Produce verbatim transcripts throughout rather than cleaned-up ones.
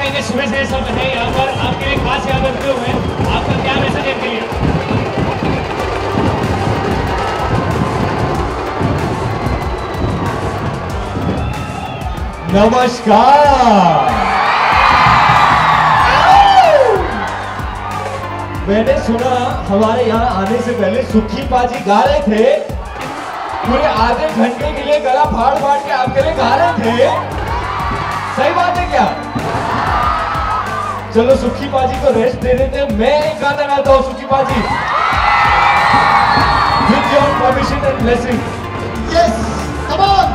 करेंगे सुबह से सब है यहाँ पर आपके लिए खास याद रखते हुए आपका क्या मैसेज है इनके लिए? नमस्कार। मैंने सुना हमारे यहाँ आने से पहले सुखी पाजी गा रहे थे, पूरे आधे घंटे के लिए गला फाड़ फाड़ के आपके लिए गा रहे थे। सही बात है क्या? चलो सुखी पाजी को रेस्ट दे देते हैं। मैं एक गाना गाता हूँ सुखी पाजी, with your permission and blessing. Yes, come on.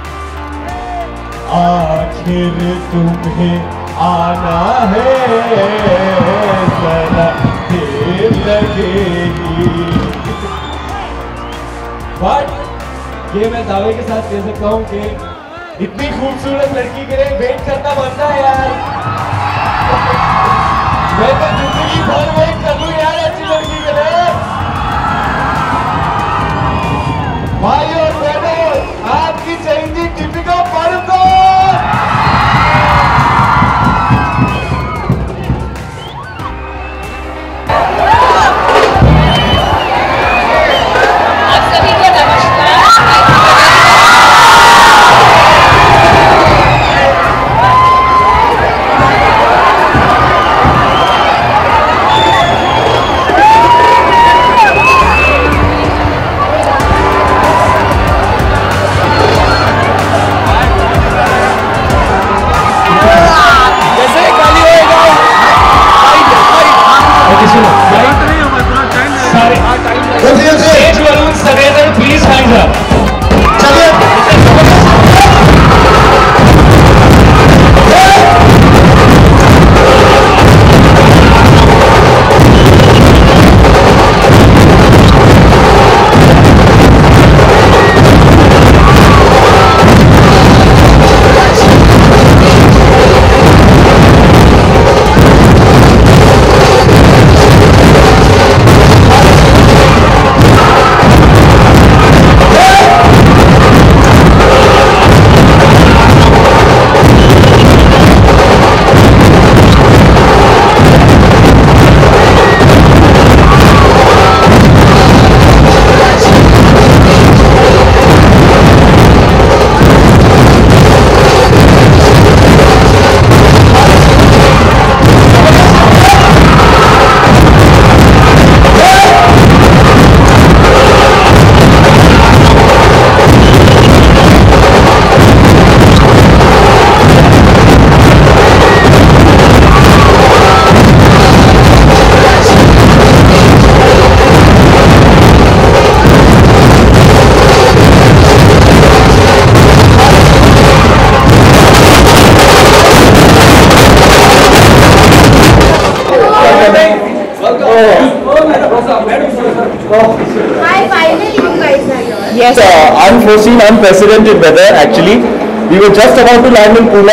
आखिर तुम्हें आना है, जरा देर लगेगी। बट ये मैं दावे के साथ कह सकता हूँ कि इतनी खूबसूरत लड़की के लिए वेट करना बनता है यार। मैं तो जिंदगी भर वेट कर लूं यार ऐसी लड़की के लिए। भाई और बहनों, आपकी चाहिए दीपिका पादुकोण। आप सभी को नमस्कार। स्टेज बलून सगळे प्लीज खाली जा। Hi, finally you guys are here. Yes. Uh, unforeseen, unprecedented weather actually. We were just about to land in Pune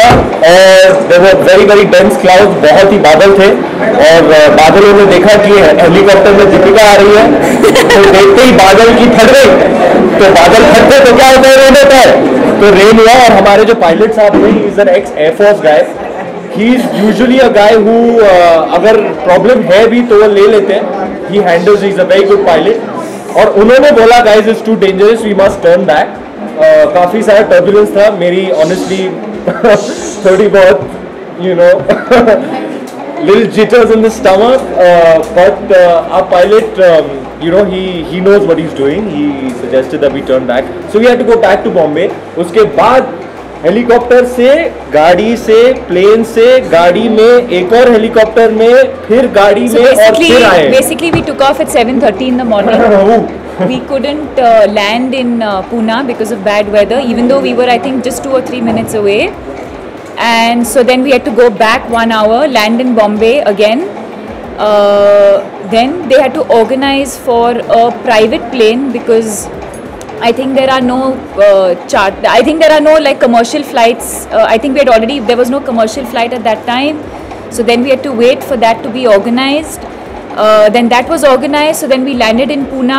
और there were very very dense clouds, बहुत ही बादल थे और बादलों ने देखा कि हेलीकॉप्टर में दीपिका आ रही है तो देखते ही बादल की फट गई। तो बादल फटते तो क्या होता है, रेन होता है। तो रेन हुआ और हमारे जो पायलट साहब थे, he is an ex air force guy. He is usually a guy who अगर प्रॉब्लम है भी तो वो ले लेते हैं। He handles, he is a very good pilot. और उन्होंने बोला guys is too dangerous, we must turn back. काफ़ी सारा टर्बुलेंस था, मेरी ऑनेस्टली थोड़ी बहुत you know little jitters in the stomach, uh, but uh, our pilot, um, you know, he he knows what he's doing. He suggested that we turn back, so we had to go back to Bombay. उसके बाद helicopter से, गाड़ी से, plane से, गाड़ी में, एक और हेलीकॉप्टर में, फिर गाड़ी so में और फिर आए। Basically, we took off at seven thirty in the morning. We couldn't uh, land in uh, Pune because of bad weather, even though we were, I think, just two or three minutes away. And so then we had to go back one hour, land in Bombay again. Uh, then they had to organize for a private plane because I think there are no uh, chart. I think there are no like commercial flights. Uh, I think we had already, there was no commercial flight at that time. So then we had to wait for that to be organized. Uh, then that was organized. So then we landed in Pune.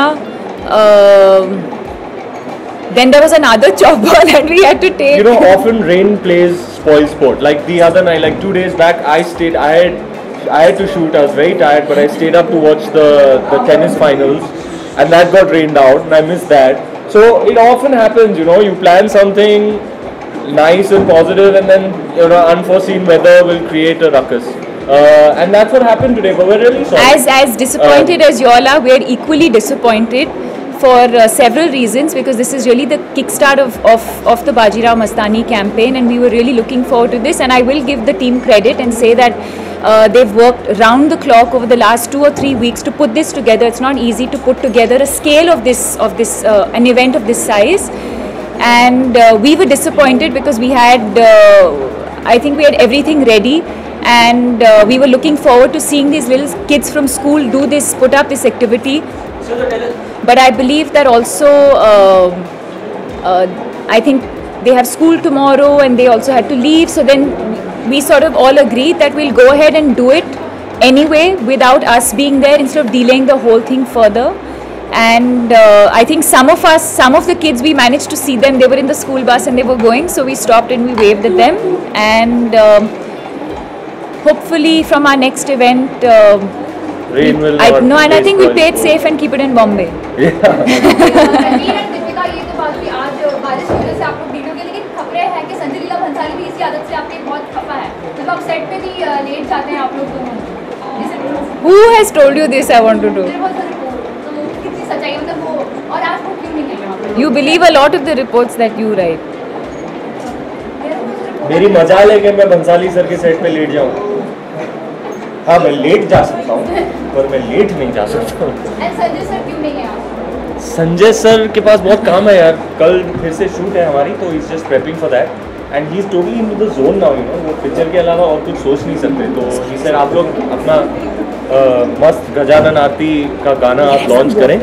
Uh, then there was another chopper that we had to take. You know, often rain plays spoil sport. Like the other night, like two days back, I stayed. I had I had to shoot. I was very tired, but I stayed up to watch the the tennis finals, and that got rained out, and I missed that. So it often happens, you know, you plan something nice and positive, and then you know unforeseen weather will create a ruckus. Uh, and that's what happened today. But we're really sorry. As as disappointed Um, as you all are, we're equally disappointed for uh, several reasons, because this is really the kickstart of, of, of the Bajirao Mastani campaign, and we were really looking forward to this. And I will give the team credit and say that uh, they've worked round the clock over the last two or three weeks to put this together. It's not easy to put together a scale of this of this uh, an event of this size, and uh, we were disappointed because we had uh, I think we had everything ready, and uh, we were looking forward to seeing these little kids from school do this, put up this activity. But I believe that also, uh, uh, I think they have school tomorrow and they also had to leave. So then we sort of all agreed that we'll go ahead and do it anyway without us being there, instead of delaying the whole thing further. And uh, I think some of us, some of the kids, we managed to see them. They were in the school bus and they were going. So we stopped and we waved at them. And um, hopefully from our next event, uh, Rain will I, not no, and I think we spoil play it sport. safe and keep it in Bombay. Ranveer and Deepika, ये तो बात हुई आज बारिश की वजह से आप लोग वीडियो के, लेकिन खबरें हैं कि संजय लीला भंसाली भी इसी आदत से आपके बहुत खफा है, जब आप सेट पे भी लेट जाते हैं आप लोग दोनों। Is it true? Who has told you this? I want to do. There was a report, तो कितनी सच्चाई है, मतलब वो, और आज वो क्यों नहीं है यहाँ पे? You believe a lot of the reports that you write. There was a report. मेरी मजाल है कि मैं बंसाली सर के सेट पे लेट जाऊँ। हाँ, मैं लेट जा सकता हूँ, पर मैं लेट नहीं जा सकता। And संजय सर क्यों नहीं है यहाँ? संजय सर के पास बहुत काम है यार, कल फिर से शूट है हमारी, तो is just prepping for that and he is totally in the zone now, you know, वो पिक्चर के अलावा और कुछ सोच नहीं सकते। तो ही सर आप लोग अपना uh, मस्त गजानन आरती का गाना आप लॉन्च करें,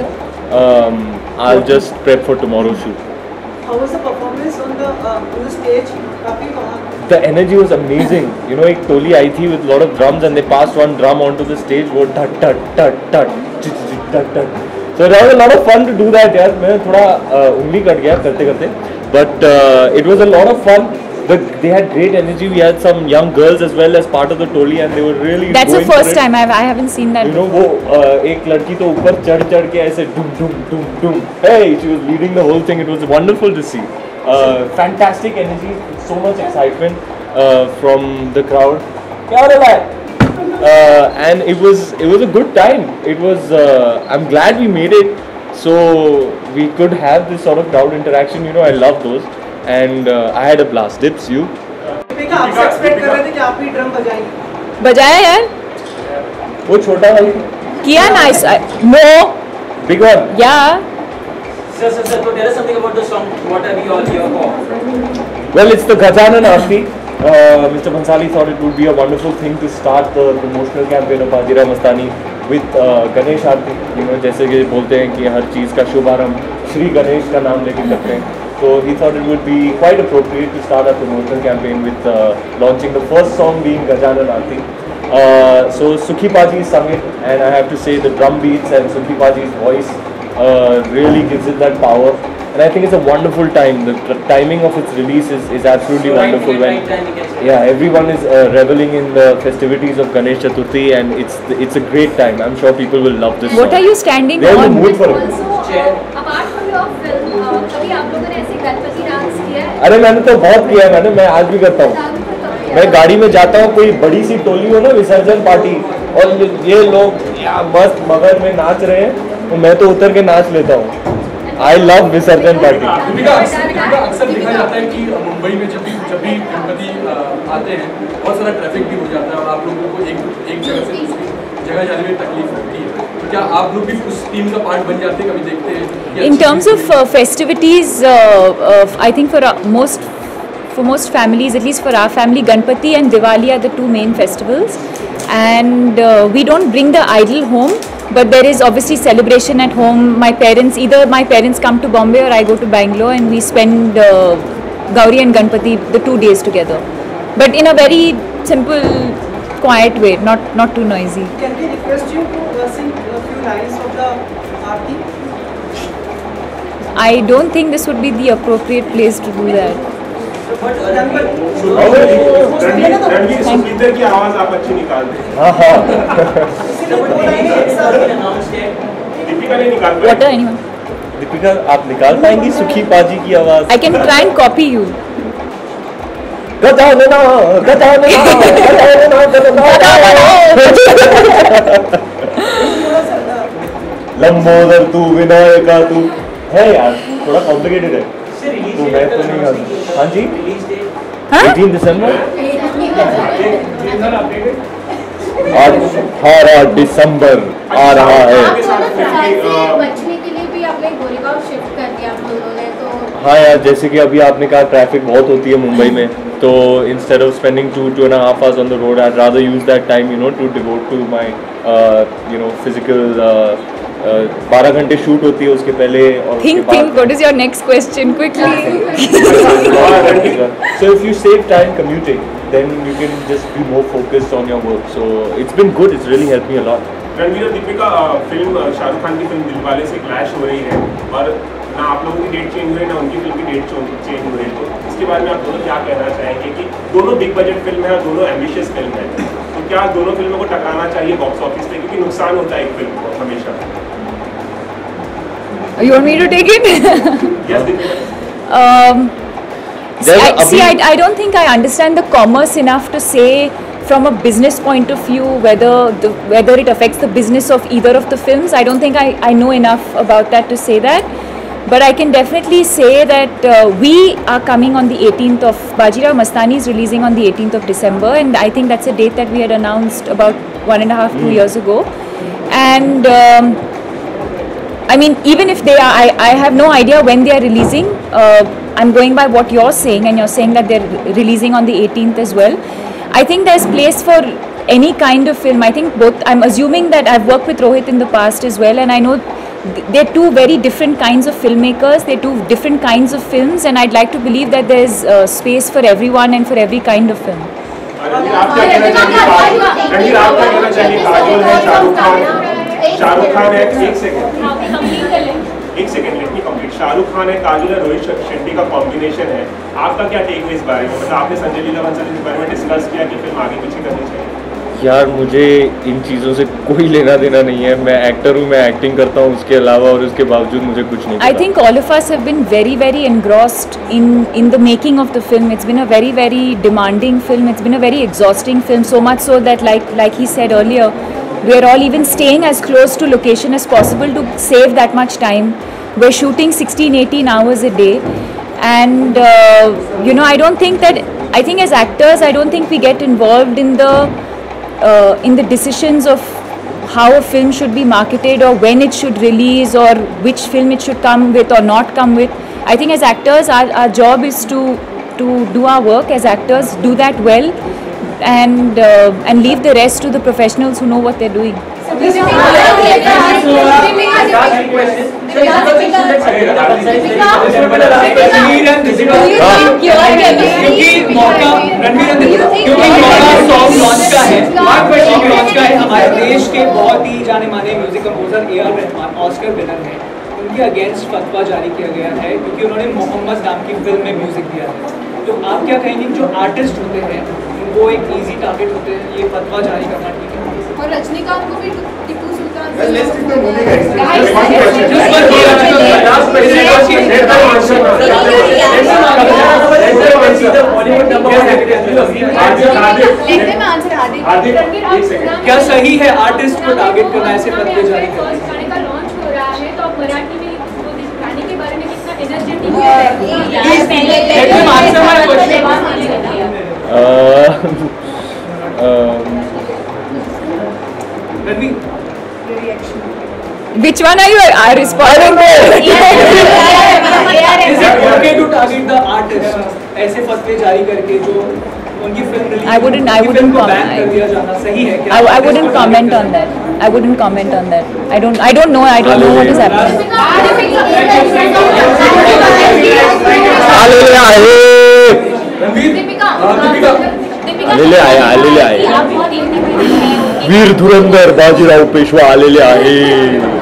I will just prep for tomorrow shoot. How was the performance on the uh, on the stage? काफी वहाँ The energy was amazing. You know, एक टोली आई थी with lot of drums and they passed one drum onto the stage. वो ठट ठट ठट ठट ठट ठट. So it was a lot of fun to do that यार. मैं थोड़ा उंगली cut गया करते करते. But uh, it was a lot of fun. But they had great energy. We had some young girls as well as part of the toli and they were really. That's the going for first it. time I've, I haven't seen that. You know, वो uh, एक लड़की तो ऊपर चढ़ चढ़ के ऐसे डुम डुम डुम डुम. Hey, she was leading the whole thing. It was wonderful to see. Uh, fantastic energy, so much excitement uh, from the crowd. क्या हो रहा है? Uh, and it was it was a good time. It was. Uh, I'm glad we made it, so we could have this sort of crowd interaction. You know, I love those, and uh, I had a blast. Dips, you? Deepika आपसे expect कर रहे थे कि आप भी drum बजाएंगे। बजाया यार? वो छोटा वाली? किया ना इस no. Big one. Yeah. Sir, sir, sir, so tell us something about the song. What are we all here for? Well, it's the Gajanan Aarti. Uh, Mister Bhansali thought it would be a wonderful thing to start the promotional campaign of Bajirao Mastani with uh, Ganesh Aarti. You know, जैसे कि बोलते हैं कि हर चीज़ का शुभारंभ श्री गणेश का नाम लेके करते हैं. So he thought it would be quite appropriate to start a promotional campaign with uh, launching the first song being Gajanan Aarti. Uh, so Sukhi Paji sung it, and I have to say the drum beats and Sukhi Paji's voice uh, really gives it that power. And I think it's a wonderful time. The, the timing of its release is, is absolutely So, right wonderful. date, When right time, we can say. yeah, everyone is uh, reveling in the festivities of Ganesh Chaturthi, and it's it's a great time. I'm sure people will love this. What song. are you standing They're in the on? mood for it. Also, uh, apart from your film, uh, कभी आप लोगों ने ऐसे Ganpati dance किया है? अरे मैंने तो बहुत किया है, मैंने मैं आज भी करता हूँ. डांस तो कब किया? मैं गाड़ी में जाता हूँ, कोई बड़ी सी टोली हो ना, विसर्जन पार्टी, और ये- ये लोग या मस्त मगन में नाच रहे हैं, तो मैं तो उतर के नाच लेता हूँ. आई लव विसर्जन पार्टी. दीपिका अक्सर दीपिका अक्सर देखा जाता है कि मुंबई में जब भी जब भी गणपति अ, आते हैं बहुत सारा ट्रैफिक भी हो जाता है और आप लोगों को एक एक जगह से दूसरी जगह जाने में तकलीफ होती है, तो क्या आप लोग भी उस टीम का पार्ट बन जाते हैं, कभी देखते हैं कि In अच्छी terms cheese of uh, festivities, uh, uh, I think for uh, most for most families, at least for our family, Ganpati and Diwali are the two main festivals, and uh, we don't bring the idol home, but there is obviously celebration at home. My parents, either my parents come to Bombay or I go to Bangalore, and we spend uh, Gauri and Ganpati the two days together, but in a very simple, quiet way, not not too noisy. Can we request you to uh, sing a few lines of the aarti? I don't think this would be the appropriate place to do that. Ranveer Sukhvinder की आवाज आप अच्छी निकालते हैं। हाँ हाँ दीपिका ने निकाल What are anyone? दीपिका आप निकाल पाएंगी सुखी पाजी की आवाज? I can try and copy you. Gajanana Gajanana Gajanana Lambodar तू विनायका तू है यार, थोड़ा कॉम्प्लिकेटेड है तो मैं तो नहीं गा। हाँ जी अठारह दिसंबर आज अठारह दिसंबर आ रहा है। बचने के लिए भी आपने गोरेगांव शिफ्ट कर दिया आप लोगों ने तो। हाँ यार, जैसे कि अभी आपने कहा ट्रैफिक बहुत होती है मुंबई में, तो instead of spending two two and half hours on the road, I rather use that time you know to devote to my you know physical. बारह घंटे शूट होती है उसके पहले और Think, think. What is your next question? Quickly. So if you save time commuting, then you can just be more focused on your work. So it's been good. It's really helped me a lot. Ranveer और Deepika film Shahrukh Khan की film Dilwale से clash हो रही है और ना आप लोगों की डेट चेंज हुई ना उनकी फिल्म की डेट चेंज हो रही है, तो इसके बारे में आप दोनों क्या कहना चाहेंगे कि दोनों बिग बजट फिल्म है और दोनों एम्बिशियस फिल्म है, तो क्या दोनों फिल्मों को टकराना चाहिए बॉक्स ऑफिस पे, क्योंकि नुकसान होता है एक फिल्म को हमेशा। You want me to take it? Yes, Deepika. Um, see, There's I, a- see I, I don't think I understand the commerce enough to say from a business point of view whether the, whether it affects the business of either of the films. I don't think I, I know enough about that to say that. But I can definitely say that uh, we are coming on the eighteenth of, Bajirao Mastani is releasing on the eighteenth of December, and I think that's a date that we had announced about one and a half, two years ago. And um, I mean, even if they are, I, I have no idea when they are releasing. Uh, I'm going by what you're saying, and you're saying that they're re- releasing on the eighteenth as well. I think there's place for any kind of film. I think both, I'm assuming that I've worked with Rohit in the past as well, and I know th- they're two very different kinds of filmmakers, they're two different kinds of films, and I'd like to believe that there's uh, space for everyone and for every kind of film. Ranveer आप क्या कहना चाहेंगे? रणवीर आप क्या कहना चाहेंगे? काजोल है, शाहरुख खान शाहरुख खान है, एक सेकंड एक second let me complete. Shahrukh Khan है, काजोल है, रोहित शेट्टी का कॉम्बिनेशन है, आपका क्या टेक है इस बारे में? मतलब आपने संजय लीला भंसाली इस बारे में डिस्कस किया कि फिल्म आगे पीछे करनी चाहिए? यार मुझे इन चीज़ों से कोई लेना देना नहीं है, मैं एक्टर हूँ, मैं एक्टिंग करता हूँ, उसके अलावा और उसके बावजूद मुझे कुछ नहीं I पता। think all of us have been very, very engrossed in in the making of the film. It's been a very, very demanding film. It's been a very exhausting film. So much so that, like like he said earlier, we are all even staying as close to location as possible to save that much time. We're shooting sixteen, eighteen hours a day, and uh, you know, I don't think that. I think as actors, I don't think we get involved in the uh, in the decisions of how a film should be marketed or when it should release or which film it should come with or not come with. I think as actors, our, our job is to to do our work as actors, do that well, and uh, and leave the rest to the professionals who know what they're doing. क्योंकि मौका रणवीर क्योंकि मौका song launch का है, song launch का है, हमारे देश के बहुत ही जाने माने music composer A R Rahman Oscar winner हैं, उनके अगेंस्ट फतवा जारी किया गया है क्योंकि उन्होंने मोहम्मद नाम की फिल्म में म्यूजिक दिया है। तो आप क्या कहेंगे जो आर्टिस्ट होते हैं वो एक इजी टारगेट होते हैं, ये फतवा जारी करना ठीक है? और रजनीकांत को भी टिप्पू सुल्तान क्या सही है आर्टिस्ट को टारगेट करना ऐसे फतवे जारी करना? गाने का लॉन्च हो रहा है तो आप मराठी में वो गाने के बारे में कितना energetic Which one are you are responding to? Is it okay to target the artist? ऐसे फतवे जारी करके जो उनकी film release I wouldn't. I wouldn't को बैन कर comment. दिया जाना सही है क्या? I, I wouldn't comment on that. I wouldn't comment on that. I don't. I don't know. I don't know what is happening. आलेले आहे, आलेले आहे, आलेले आहे, वीर धुरंधर बाजीराव पेशवा आलेले आहे।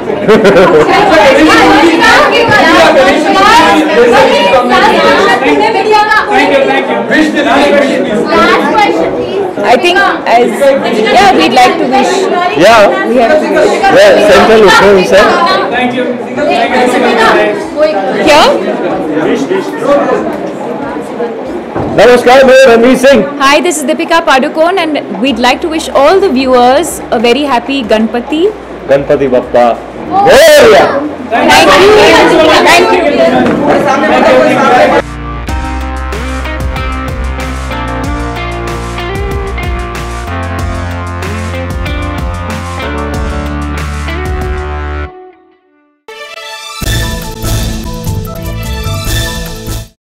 Thank you. Wish the last question, please. Last question, please. I think as yeah, we'd like to wish. Yeah, We have to wish. yeah, Central Utsav himself. Thank you. Here. Wish wish Namaskar, मैं Ranveer Singh. Hi, this is Deepika Padukone, and we'd like to wish all the viewers a very happy Ganpati. Ganpati Bappa Morya. Thank you. Thank you.